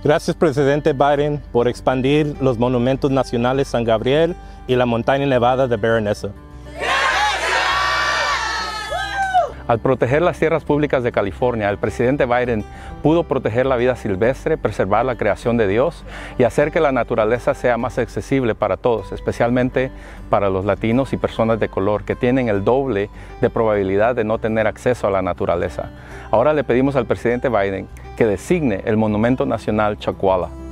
Gracias, presidente Biden, por expandir los monumentos nacionales San Gabriel y la montaña nevada de Berryessa. Al proteger las tierras públicas de California, el presidente Biden pudo proteger la vida silvestre, preservar la creación de Dios y hacer que la naturaleza sea más accesible para todos, especialmente para los latinos y personas de color que tienen el doble de probabilidad de no tener acceso a la naturaleza. Ahora le pedimos al presidente Biden que designe el Monumento Nacional Chuckwalla.